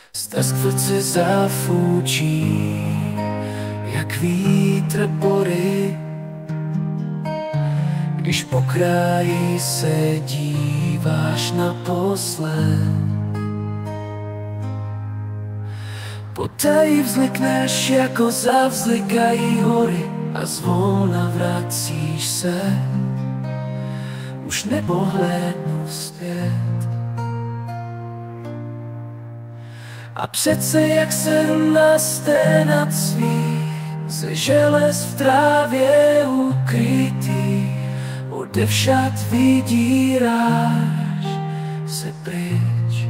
Steskvrci zafučí, jak vítr bory, když po kraji se díváš naposled. Potají vzlikneš, jako zavzlikají hory, a zvolna vracíš se, už nepohlédnu zpět. A přece jak se na sténat svých, ze želez v trávě ukrytý, odevšad vydíráš se pryč.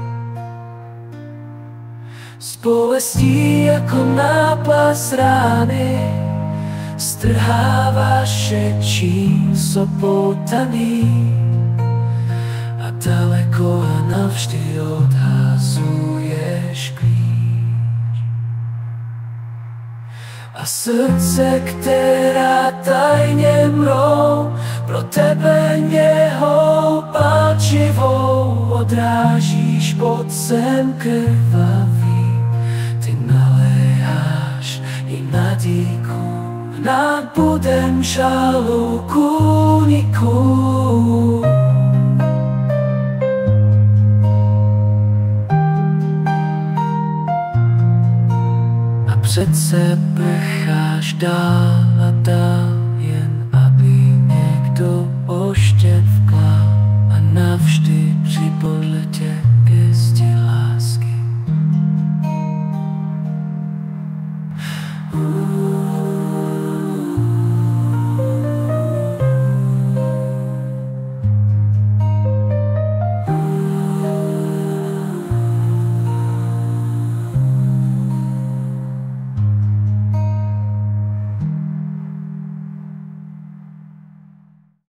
S bolestí jako náplast rány strháváš šečím sopotaný a daleko a navždy odhazuješ klíč. A srdce, která tajně mrou, pro tebe něhou palčivou odrážíš pod zem krvavý. Ty naléháš i na díku nad budem žalu kůníků. A přece prcháš dál a dál.